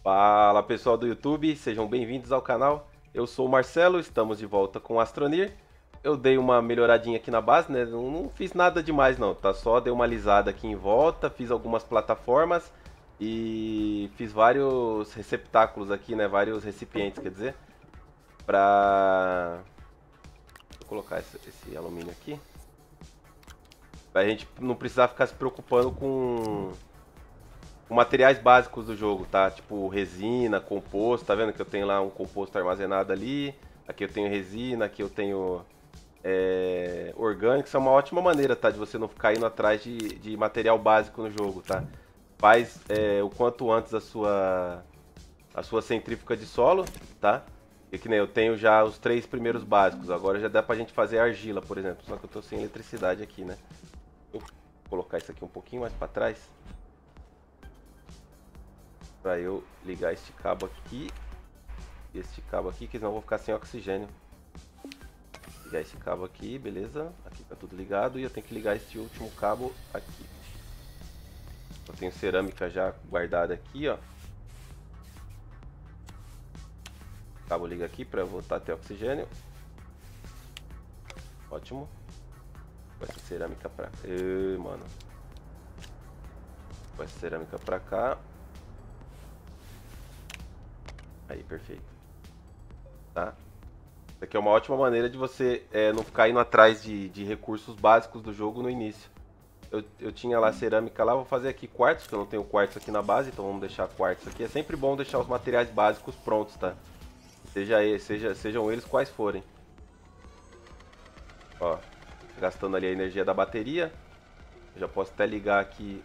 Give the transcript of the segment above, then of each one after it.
Fala pessoal do YouTube, sejam bem-vindos ao canal. Eu sou o Marcelo, estamos de volta com o Astronir. Eu dei uma melhoradinha aqui na base, né? Não fiz nada demais não, tá? Só dei uma alisada aqui em volta, fiz algumas plataformas e fiz vários receptáculos aqui, né? Vários recipientes, quer dizer, pra... Vou colocar esse alumínio aqui. Pra gente não precisar ficar se preocupando com materiais básicos do jogo, tá? Tipo resina, composto, tá vendo que eu tenho lá um composto armazenado ali. Aqui eu tenho resina, aqui eu tenho orgânico. Isso é uma ótima maneira, tá? De você não ficar indo atrás de material básico no jogo, tá? Faz o quanto antes a sua centrífuga de solo, tá? E que nem eu tenho já os 3 primeiros básicos. Agora já dá pra gente fazer argila, por exemplo. Só que eu tô sem eletricidade aqui, né? Vou colocar isso aqui um pouquinho mais pra trás. Pra eu ligar este cabo aqui e este cabo aqui, que senão eu vou ficar sem oxigênio. Ligar esse cabo aqui, beleza. Aqui tá tudo ligado e eu tenho que ligar este último cabo aqui. Eu tenho cerâmica já guardada aqui, ó. O cabo liga aqui pra eu voltar até oxigênio. Ótimo. Com essa cerâmica pra cá. Mano. Com essa cerâmica pra cá. Aí, perfeito. Tá? Isso aqui é uma ótima maneira de você não ficar indo atrás de recursos básicos do jogo no início. Eu tinha lá cerâmica lá, vou fazer aqui quartzo, porque eu não tenho quartzo aqui na base, então vamos deixar quartzo aqui. É sempre bom deixar os materiais básicos prontos, tá? Sejam eles quais forem. Ó, gastando ali a energia da bateria. Eu já posso até ligar aqui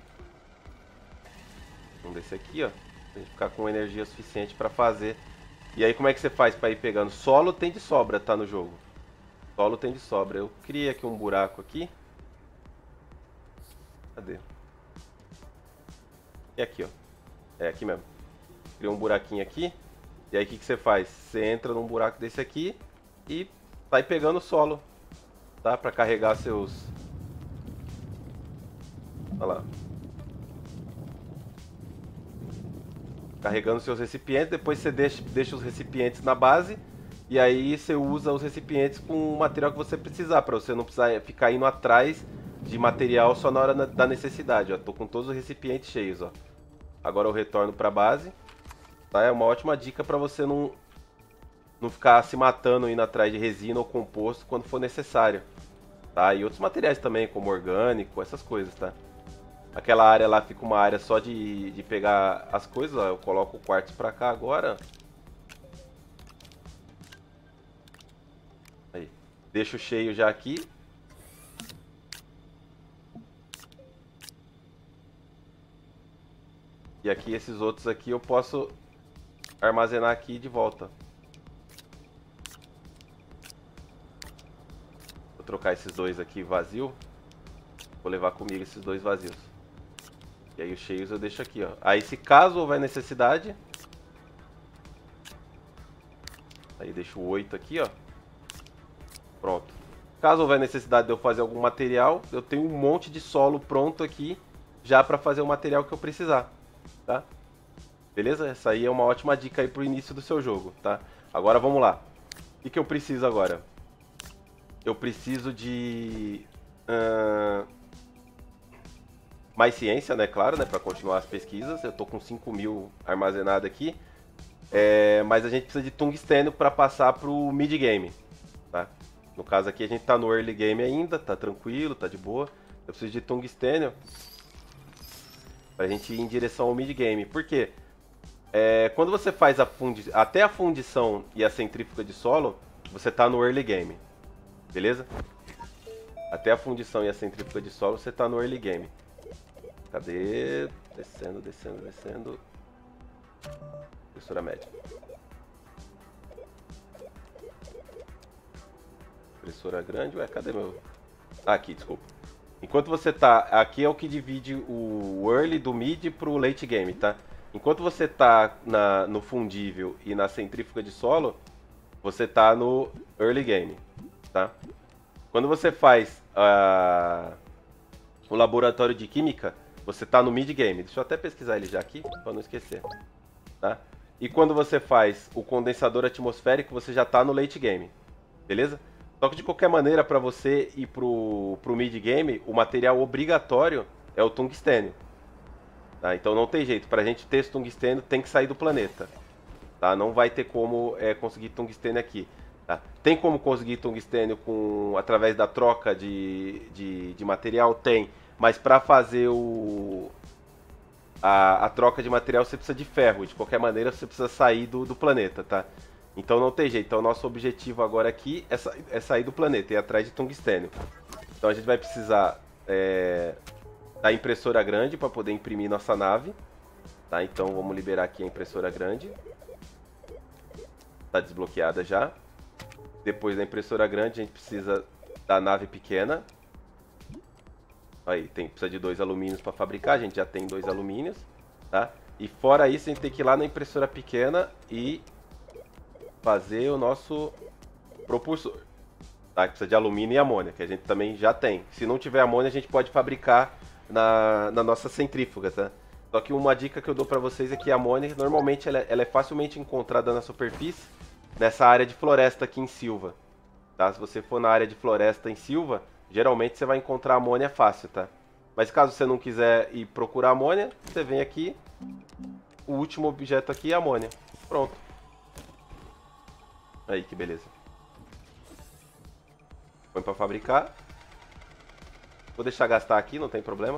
um desse aqui, ó. Pra gente ficar com energia suficiente para fazer. E aí como é que você faz para ir pegando? Solo tem de sobra, tá, no jogo. Solo tem de sobra. Eu criei aqui um buraco aqui. Cadê? E aqui, ó. É aqui mesmo. Criei um buraquinho aqui. E aí o que você faz? Você entra num buraco desse aqui e sai pegando solo, tá? Para carregar seus... Olha lá. Carregando seus recipientes, depois você deixa os recipientes na base e aí você usa os recipientes com o material que você precisar, para você não precisar ficar indo atrás de material só na hora da necessidade. Ó. Tô com todos os recipientes cheios, ó. Agora eu retorno para a base, tá? É uma ótima dica para você não ficar se matando indo atrás de resina ou composto quando for necessário, tá? E outros materiais também, como orgânico, essas coisas, tá? Aquela área lá fica uma área só de pegar as coisas, ó. Eu coloco o quartzo pra cá agora. Aí. Deixo cheio já aqui. E aqui esses outros aqui eu posso armazenar aqui de volta. Vou trocar esses dois aqui vazio. Vou levar comigo esses dois vazios. E aí os cheios eu deixo aqui, ó. Aí se caso houver necessidade... Aí deixo o 8 aqui, ó. Pronto. Caso houver necessidade de eu fazer algum material, eu tenho um monte de solo pronto aqui, já para fazer o material que eu precisar, tá? Beleza? Essa aí é uma ótima dica aí pro início do seu jogo, tá? Agora vamos lá. O que eu preciso agora? Eu preciso de... mais ciência, né? Claro, né? Para continuar as pesquisas. Eu tô com 5.000 armazenado aqui. Mas a gente precisa de tungstênio para passar pro mid-game, tá? No caso aqui a gente tá no early game ainda, tá tranquilo, tá de boa. Eu preciso de tungstênio pra gente ir em direção ao mid-game. Por quê? Quando você faz até a fundição e a centrífuga de solo, você tá no early game, beleza? Até a fundição e a centrífuga de solo, você tá no early game. Cadê? Descendo, descendo, descendo. Textura média. Impressora grande, ué, cadê meu... Ah, aqui, desculpa. Enquanto você tá... Aqui é o que divide o early do mid pro late game, tá? Enquanto você tá no fundível e na centrífuga de solo, você tá no early game, tá? Quando você faz o laboratório de química, você tá no mid game. Deixa eu até pesquisar ele já aqui, pra não esquecer. tá? E quando você faz o condensador atmosférico, você já está no late game, beleza? Só que de qualquer maneira, para você ir pro mid game, o material obrigatório é o tungstênio. Tá? Então não tem jeito, para a gente ter esse tungstênio tem que sair do planeta. Tá? Não vai ter como conseguir tungstênio aqui. Tá? Tem como conseguir tungstênio através da troca de material? Tem. Mas para fazer a troca de material você precisa de ferro. De qualquer maneira você precisa sair do planeta, tá? Então não tem jeito. Então nosso objetivo agora aqui é sair do planeta e ir atrás de tungstênio. Então a gente vai precisar da impressora grande para poder imprimir nossa nave. Tá? Então vamos liberar aqui a impressora grande. Está desbloqueada já. Depois da impressora grande a gente precisa da nave pequena. Aí, precisa de 2 alumínios para fabricar, a gente já tem 2 alumínios, tá? E fora isso, a gente tem que ir lá na impressora pequena e fazer o nosso propulsor, tá? Que precisa de alumínio e amônia, que a gente também já tem. Se não tiver amônia, a gente pode fabricar na nossa centrífuga, tá? Só que uma dica que eu dou para vocês é que a amônia, normalmente, ela é facilmente encontrada na superfície, nessa área de floresta aqui em Silva, tá? Se você for na área de floresta em Silva, geralmente você vai encontrar amônia fácil, tá? Mas caso você não quiser ir procurar amônia, você vem aqui, o último objeto aqui é amônia. Pronto. Aí, que beleza. Põe para fabricar. Vou deixar gastar aqui, não tem problema.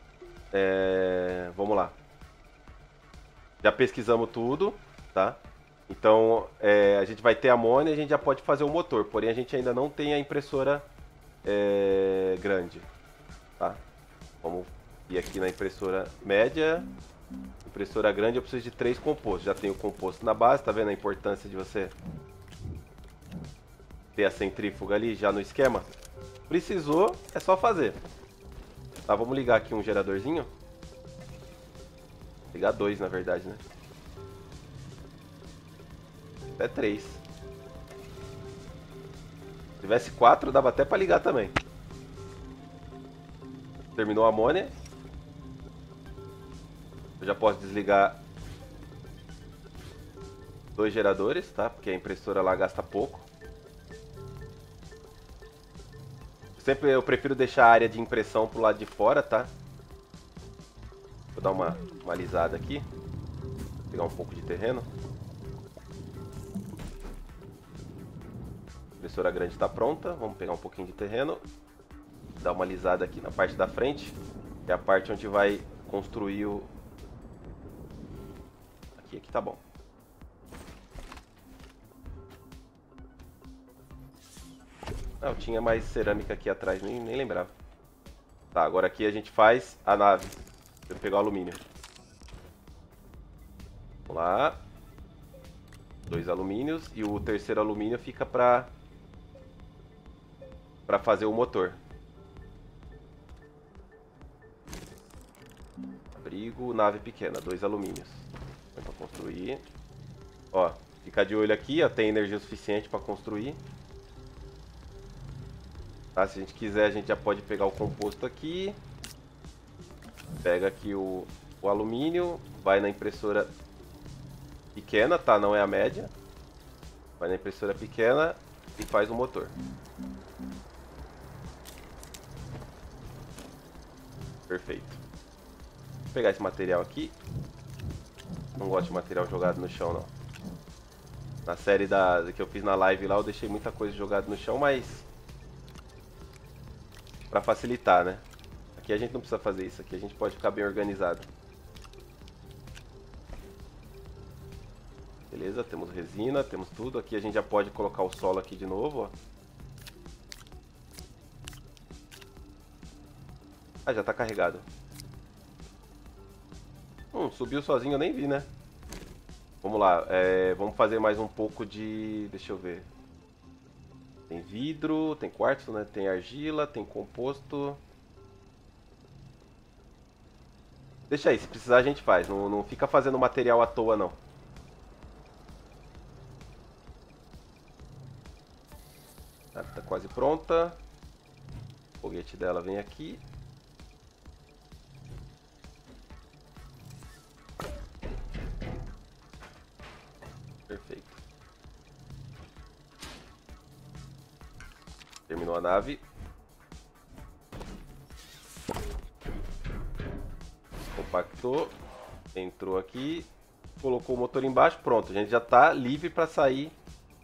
Vamos lá. Já pesquisamos tudo, tá? Então, a gente vai ter amônia e a gente já pode fazer o motor. Porém, a gente ainda não tem a impressora grande, tá? Vamos ir aqui na impressora média. Impressora grande, eu preciso de 3 compostos. Já tenho composto na base, tá vendo a importância de você ter a centrífuga ali já no esquema? Precisou, é só fazer. Tá, vamos ligar aqui um geradorzinho. Ligar 2, na verdade, né? Até 3. Se tivesse 4, dava até pra ligar também. Terminou a amônia. Eu já posso desligar 2 geradores, tá? Porque a impressora lá gasta pouco. Sempre eu prefiro deixar a área de impressão pro lado de fora, tá? Vou dar uma alisada aqui. Pegar um pouco de terreno. A impressora grande está pronta. Vamos pegar um pouquinho de terreno. Dar uma alisada aqui na parte da frente. Que é a parte onde vai construir o... Aqui tá bom. Eu tinha mais cerâmica aqui atrás, nem lembrava. Tá, agora aqui a gente faz a nave. Vou pegar o alumínio. Vamos lá. 2 alumínios e o terceiro alumínio fica pra fazer o motor. Abrigo, nave pequena, 2 alumínios. Vai pra construir. Ó, fica de olho aqui, ó, tem energia suficiente para construir. Tá, se a gente quiser, a gente já pode pegar o composto aqui. Pega aqui o alumínio, vai na impressora pequena, tá? Não é a média. Vai na impressora pequena e faz o motor. Perfeito. Vou pegar esse material aqui. Não gosto de material jogado no chão, não. Na série que eu fiz na live lá, eu deixei muita coisa jogada no chão, mas... pra facilitar, né? Aqui a gente não precisa fazer isso, aqui a gente pode ficar bem organizado. Beleza, temos resina, temos tudo. Aqui a gente já pode colocar o solo aqui de novo, ó. Ah, já tá carregado. Subiu sozinho, eu nem vi, né? Vamos lá, vamos fazer mais um pouco de... Deixa eu ver. Tem vidro, tem quartzo, né? Tem argila, tem composto. Deixa aí, se precisar a gente faz. Não fica fazendo material à toa, não. Tá quase pronta. O foguete dela vem aqui. Perfeito. Terminou a nave. Compactou. Entrou aqui. Colocou o motor embaixo. Pronto, a gente já está livre para sair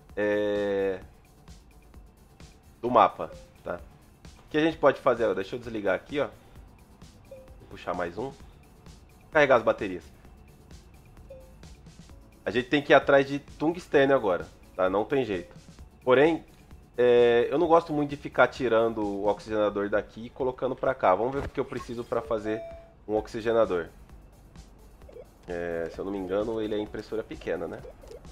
do mapa, tá? O que a gente pode fazer? Deixa eu desligar aqui, ó. Vou puxar mais um. Carregar as baterias. A gente tem que ir atrás de tungstênio agora, tá? Não tem jeito. Porém, eu não gosto muito de ficar tirando o oxigenador daqui e colocando pra cá. Vamos ver o que eu preciso pra fazer um oxigenador. Se eu não me engano, ele é impressora pequena, né?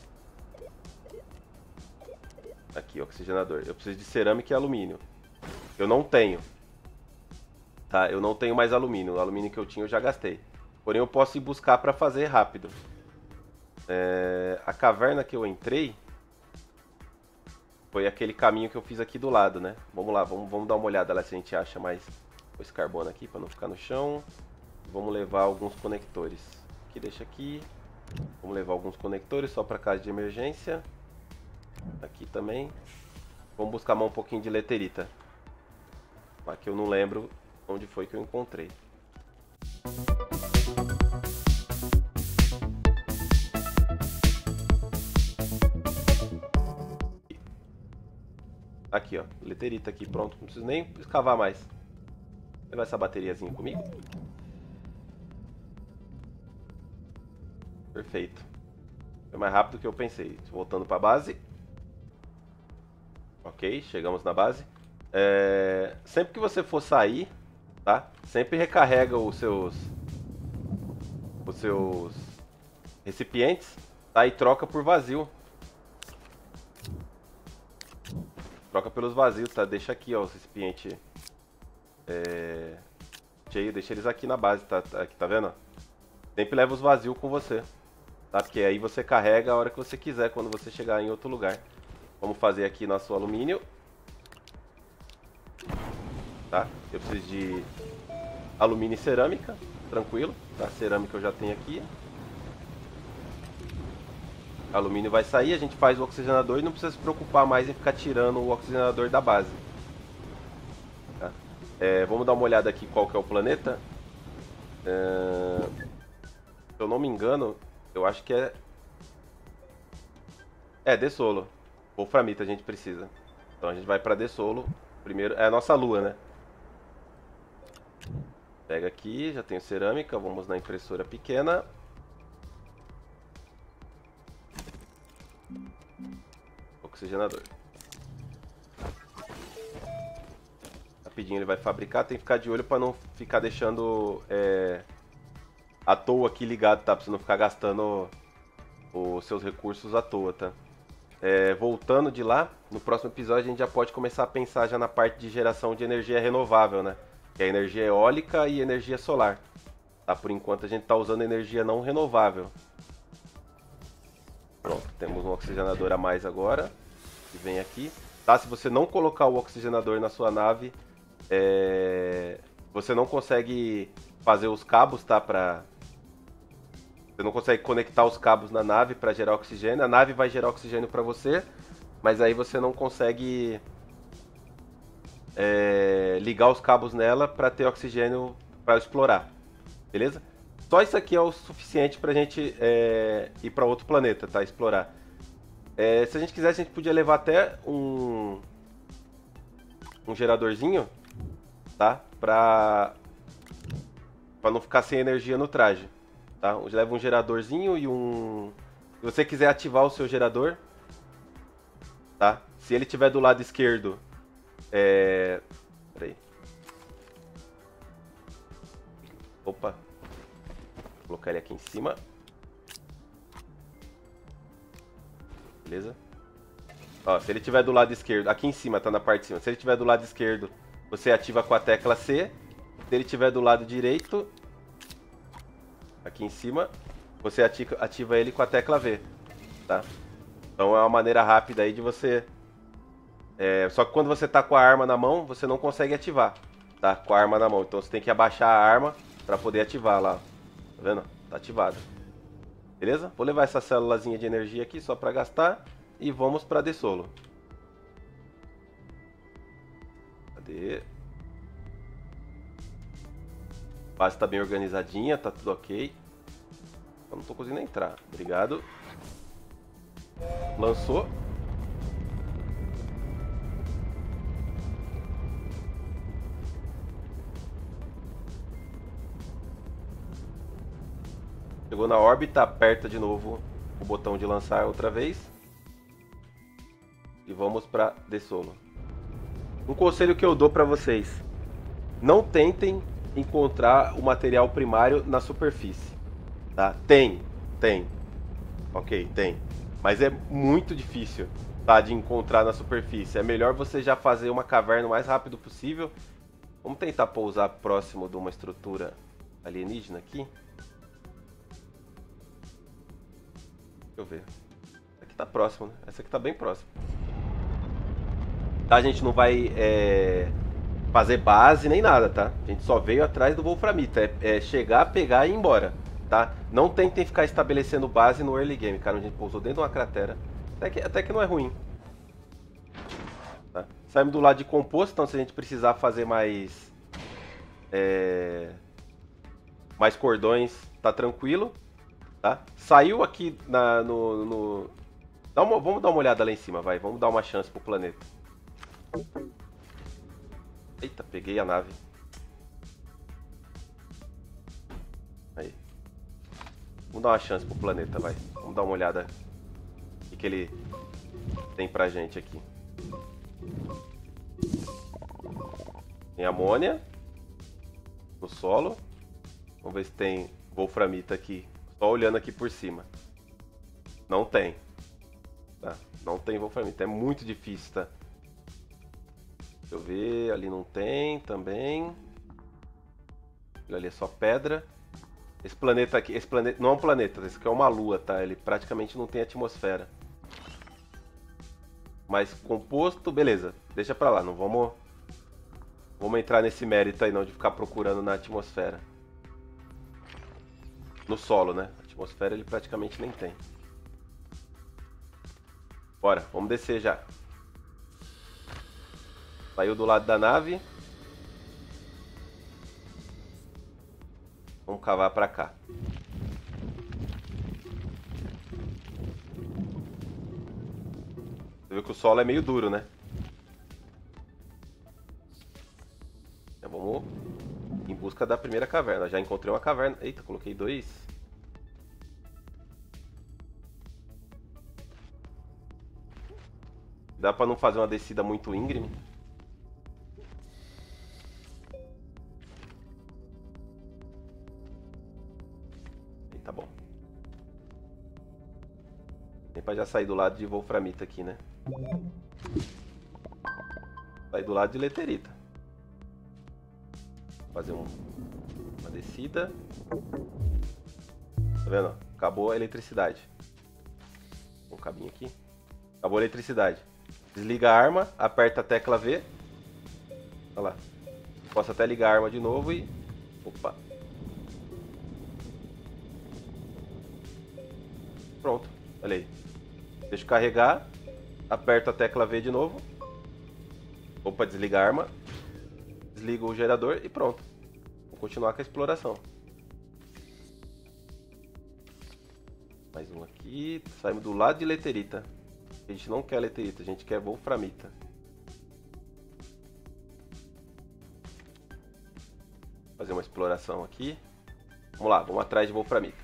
Aqui, oxigenador. Eu preciso de cerâmica e alumínio. Eu não tenho. Tá? Eu não tenho mais alumínio. O alumínio que eu tinha eu já gastei. Porém, eu posso ir buscar pra fazer rápido. A caverna que eu entrei foi aquele caminho que eu fiz aqui do lado, né? Vamos lá, vamos dar uma olhada lá se a gente acha mais esse carbono aqui pra não ficar no chão. Vamos levar alguns conectores. Aqui, deixa aqui. Vamos levar alguns conectores só pra caso de emergência. Aqui também. Vamos buscar mais um pouquinho de leterita. Aqui eu não lembro onde foi que eu encontrei. Aqui, ó. Leterita aqui, pronto. Não preciso nem escavar mais. Vou levar essa bateriazinha comigo. Perfeito. Foi mais rápido do que eu pensei. Voltando para a base. Ok, chegamos na base. Sempre que você for sair, tá? Sempre recarrega os seus recipientes, tá? E troca por vazio. Troca pelos vazios, tá? Deixa aqui, ó, o recipiente cheio. Deixa eles aqui na base, tá? Aqui, tá vendo? Sempre leva os vazios com você, tá? Porque aí você carrega a hora que você quiser, quando você chegar em outro lugar. Vamos fazer aqui nosso alumínio. Tá? Eu preciso de alumínio e cerâmica, tranquilo. Tá? Cerâmica eu já tenho aqui. Alumínio vai sair, a gente faz o oxigenador e não precisa se preocupar mais em ficar tirando o oxigenador da base. Tá? Vamos dar uma olhada aqui qual que é o planeta. Se eu não me engano, eu acho que é Dessolo. Wolframita a gente precisa. Então a gente vai pra Dessolo. Primeiro, é a nossa lua, né? Pega aqui, já tenho cerâmica. Vamos na impressora pequena. Oxigenador. Rapidinho ele vai fabricar. Tem que ficar de olho para não ficar deixando à toa aqui ligado, tá? Pra você não ficar gastando os seus recursos à toa, tá? Voltando de lá, no próximo episódio a gente já pode começar a pensar já na parte de geração de energia renovável, né? Que é energia eólica e energia solar. Tá? Por enquanto a gente está usando energia não renovável. Pronto, temos um oxigenador a mais agora. Que vem aqui. Tá? Se você não colocar o oxigenador na sua nave, você não consegue fazer os cabos, tá? Você não consegue conectar os cabos na nave para gerar oxigênio. A nave vai gerar oxigênio para você, mas aí você não consegue ligar os cabos nela para ter oxigênio para explorar. Beleza? Só isso aqui é o suficiente para a gente ir para outro planeta, tá? Explorar. Se a gente quisesse, a gente podia levar até um geradorzinho, tá? Para não ficar sem energia no traje. Tá? Leva um geradorzinho e um... Se você quiser ativar o seu gerador, tá? Se ele estiver do lado esquerdo, peraí. Opa. Vou colocar ele aqui em cima. Beleza? Ó, se ele estiver do lado esquerdo, aqui em cima, tá na parte de cima. Se ele estiver do lado esquerdo, você ativa com a tecla C. Se ele estiver do lado direito, aqui em cima, você ativa ele com a tecla V, tá? Então é uma maneira rápida aí de você... Só que quando você tá com a arma na mão, você não consegue ativar, tá? Com a arma na mão. Então você tem que abaixar a arma para poder ativar lá. Tá vendo? Tá ativado. Beleza? Vou levar essa célulazinha de energia aqui só para gastar e vamos para Dessolo. Cadê? A base tá bem organizadinha, tá tudo ok. Eu não tô conseguindo entrar. Obrigado. Lançou. Chegou na órbita, aperta de novo o botão de lançar outra vez. E vamos para Dessolo. Um conselho que eu dou para vocês: não tentem encontrar o material primário na superfície. Tá? Tem. Ok, tem. Mas é muito difícil, tá, de encontrar na superfície. É melhor você já fazer uma caverna o mais rápido possível. Vamos tentar pousar próximo de uma estrutura alienígena aqui. Deixa eu ver. Essa aqui tá próximo, né? Essa aqui tá bem próxima. Tá, a gente não vai fazer base nem nada, tá? A gente só veio atrás do Wolframita. É chegar, pegar e ir embora, tá? Não tentem ficar estabelecendo base no early game, cara. A gente pousou dentro de uma cratera. Até que não é ruim. Tá? Saímos do lado de composto, então se a gente precisar fazer mais... mais cordões, tá tranquilo. Tá? Saiu aqui vamos dar uma olhada lá em cima, vai. Vamos dar uma chance pro planeta. Eita, peguei a nave. Aí. Vamos dar uma chance pro planeta, vai. Vamos dar uma olhada o que ele tem pra gente aqui. Tem amônia no solo. Vamos ver se tem wolframita aqui. Só olhando aqui por cima. Não tem. Tá? Não tem wolframita. É muito difícil, tá? Deixa eu ver. Ali não tem também. Ali é só pedra. Esse planeta aqui, esse planeta não é um planeta, esse aqui é uma lua, tá? Ele praticamente não tem atmosfera. Mas composto, beleza. Deixa pra lá, não vamos entrar nesse mérito aí não de ficar procurando na atmosfera. No solo, né? A atmosfera ele praticamente nem tem. Bora, vamos descer já. Saiu do lado da nave. Vamos cavar pra cá. Você viu que o solo é meio duro, né? Então vamos em busca da primeira caverna. Já encontrei uma caverna. Eita, coloquei dois. Dá pra não fazer uma descida muito íngreme. Aí tá bom. Tem pra já sair do lado de wolframita aqui, né? Sair do lado de leterita. Fazer uma descida. Tá vendo? Acabou a eletricidade. Um cabinho aqui. Acabou a eletricidade. Desliga a arma, aperta a tecla V. Olha lá. Posso até ligar a arma de novo e... Opa. Pronto. Olha aí. Deixa eu carregar. Aperto a tecla V de novo. Opa, desliga a arma. Desliga o gerador e pronto. Vou continuar com a exploração. Mais um aqui. Saímos do lado de leterita. A gente não quer leterita, a gente quer wolframita. Fazer uma exploração aqui. Vamos lá, vamos atrás de wolframita.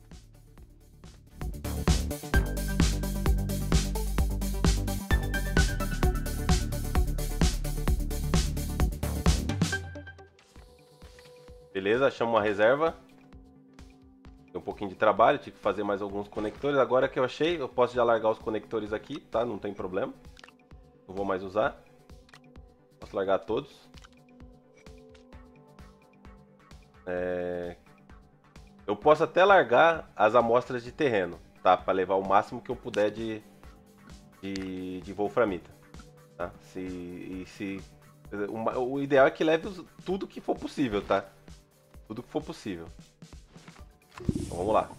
Beleza, achamos uma reserva. Tem um pouquinho de trabalho, tive que fazer mais alguns conectores. Agora que eu achei, eu posso já largar os conectores aqui, tá? Não tem problema. Não vou mais usar. Posso largar todos. Eu posso até largar as amostras de terreno, tá? Para levar o máximo que eu puder de wolframita. Tá? O ideal é que leve tudo que for possível, tá? Tudo que for possível. Então vamos lá.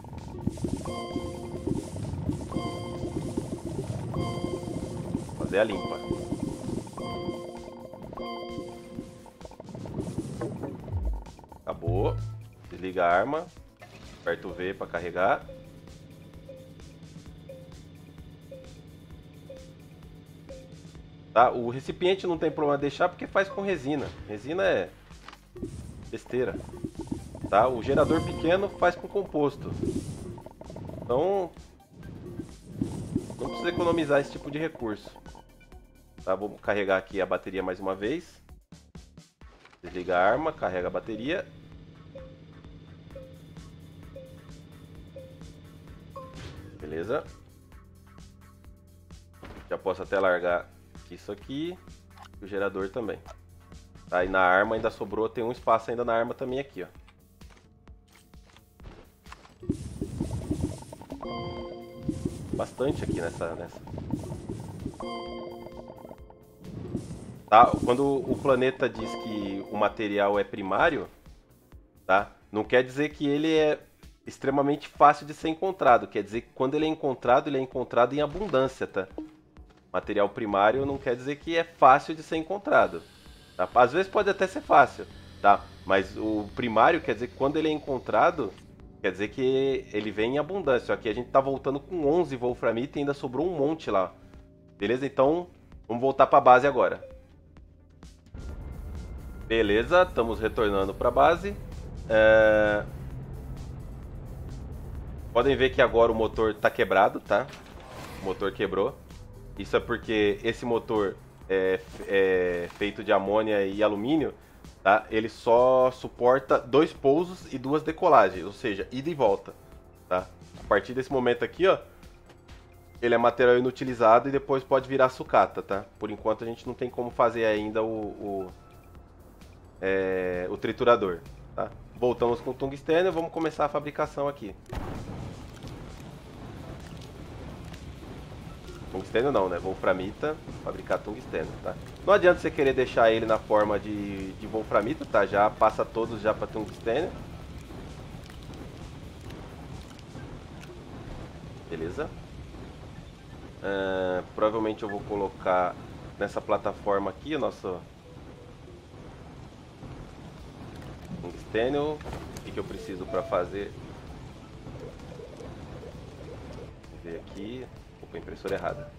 Fazer a limpa. Acabou. Desliga a arma. Aperta o V para carregar. Tá? O recipiente não tem problema deixar porque faz com resina. Resina é besteira. Tá? O gerador pequeno faz com composto. Então não precisa economizar esse tipo de recurso. Tá? Vou carregar aqui a bateria mais uma vez. Desliga a arma, carrega a bateria. Beleza. Já posso até largar isso aqui. E o gerador também. Aí na arma ainda sobrou, tem um espaço ainda na arma também aqui, ó. Bastante aqui nessa. Tá? Quando o planeta diz que o material é primário, tá? Não quer dizer que ele é extremamente fácil de ser encontrado. Quer dizer que quando ele é encontrado em abundância, tá? Material primário não quer dizer que é fácil de ser encontrado. Tá? Às vezes pode até ser fácil, tá? Mas o primário quer dizer que quando ele é encontrado, quer dizer que ele vem em abundância. Aqui a gente tá voltando com 11 wolframita e ainda sobrou um monte lá. Beleza? Então, vamos voltar para a base agora. Beleza, estamos retornando para a base. Podem ver que agora o motor está quebrado, tá? O motor quebrou. Isso é porque esse motor é feito de amônia e alumínio, tá? Ele só suporta 2 pousos e 2 decolagens, ou seja, ida e volta, tá? A partir desse momento aqui, ó, ele é material inutilizado e depois pode virar sucata, tá? Por enquanto a gente não tem como fazer ainda o triturador, tá? Voltamos com o tungstênio, vamos começar a fabricação aqui. Tungstênio não, né? Wolframita, fabricar tungstênio, tá? Não adianta você querer deixar ele na forma de wolframita, tá? Já passa todos já para tungstênio. Beleza. Provavelmente eu vou colocar nessa plataforma aqui o nosso tungstênio. O que eu preciso para fazer? Vou ver aqui. Opa, impressora errada.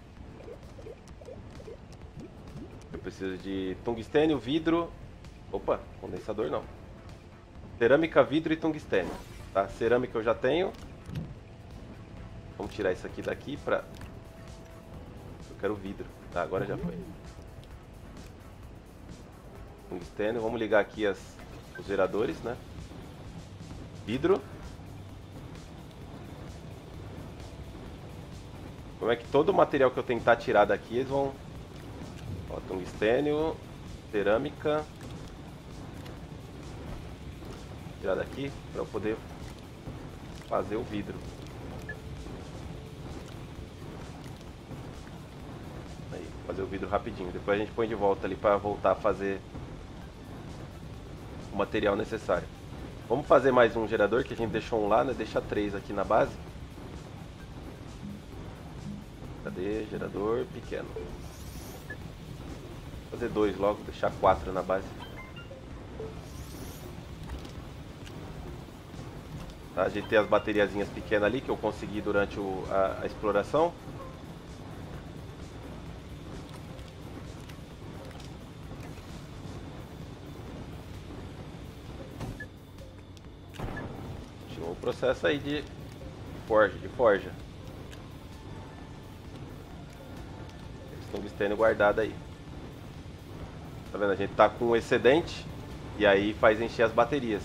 Eu preciso de tungstênio, vidro. Opa, condensador não. Cerâmica, vidro e tungstênio. Tá? Cerâmica eu já tenho. Vamos tirar isso aqui daqui pra... Eu quero vidro. Tá, agora já foi. Tungstênio. Vamos ligar aqui os geradores, né? Vidro. Como é que todo o material que eu tentar tirar daqui, eles vão... Ó, tungstênio, cerâmica. Tirar daqui para eu poder fazer o vidro. Aí, fazer o vidro rapidinho. Depois a gente põe de volta ali para voltar a fazer o material necessário. Vamos fazer mais um gerador, que a gente deixou um lá, né? Deixa 3 aqui na base. Cadê? Gerador pequeno. Vou fazer 2 logo, deixar 4 na base. Tá, ajeitei as bateriazinhas pequenas ali que eu consegui durante a exploração. Continua o processo aí de forja. Tungstênio guardado aí. Tá vendo? A gente tá com um excedente e aí faz encher as baterias.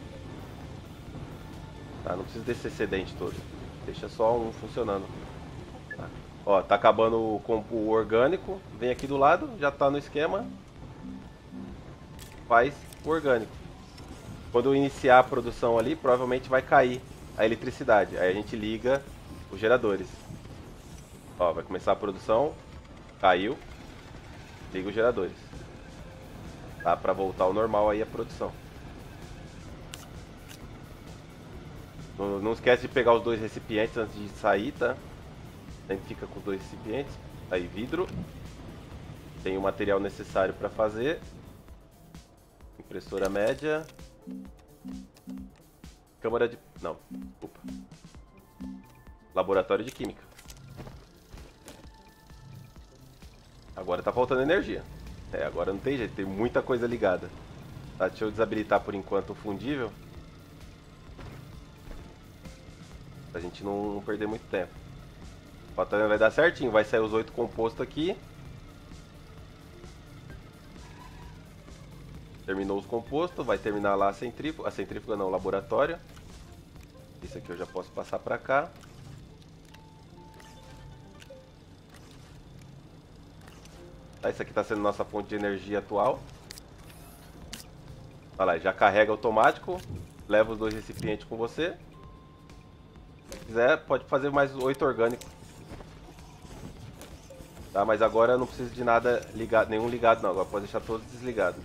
Tá? Não precisa desse excedente todo. Deixa só um funcionando. Tá? Ó, tá acabando o orgânico. Vem aqui do lado, já tá no esquema. Faz o orgânico. Quando eu iniciar a produção ali, provavelmente vai cair a eletricidade. Aí a gente liga os geradores. Ó, vai começar a produção. Caiu. Liga os geradores. Tá? Pra voltar ao normal aí a produção. Não esquece de pegar os 2 recipientes antes de sair, tá? Sempre fica com os 2 recipientes. Aí, vidro. Tem o material necessário para fazer. Impressora média. Câmara de... Não, desculpa. Laboratório de química. Agora tá faltando energia. Agora não tem jeito, tem muita coisa ligada. Tá, deixa eu desabilitar por enquanto o fundível. Pra gente não perder muito tempo. O batalhão vai dar certinho, vai sair os 8 compostos aqui. Terminou os compostos, vai terminar lá a centrífuga não, o laboratório. Isso aqui eu já posso passar pra cá. Tá, isso aqui tá sendo nossa fonte de energia atual. Olha lá, já carrega automático. Leva os 2 recipientes com você. Se quiser, pode fazer mais 8 orgânicos. Tá, mas agora não precisa de nada ligado, nenhum ligado não. Agora pode deixar todos desligados.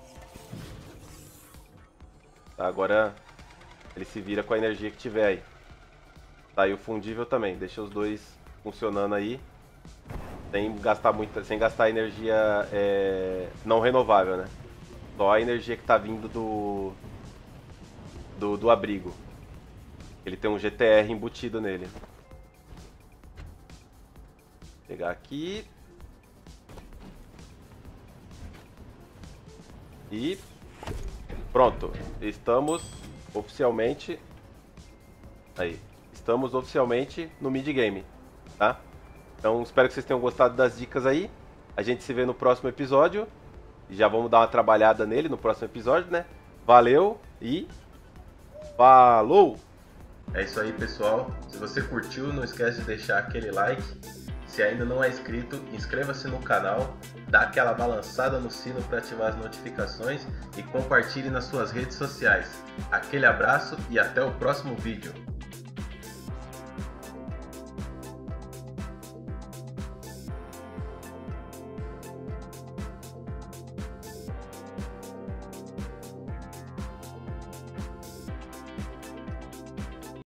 Tá, agora ele se vira com a energia que tiver aí. Tá, e o fundível também. Deixa os 2 funcionando aí. Sem gastar energia não renovável, né? Só a energia que tá vindo do abrigo. Ele tem um GTR embutido nele. Vou pegar aqui. E pronto. Estamos oficialmente... Aí. Estamos oficialmente no mid-game, tá? Então espero que vocês tenham gostado das dicas aí. A gente se vê no próximo episódio. E já vamos dar uma trabalhada nele no próximo episódio, né? Valeu e... Falou! É isso aí, pessoal. Se você curtiu, não esquece de deixar aquele like. Se ainda não é inscrito, inscreva-se no canal. Dá aquela balançada no sino para ativar as notificações. E compartilhe nas suas redes sociais. Aquele abraço e até o próximo vídeo.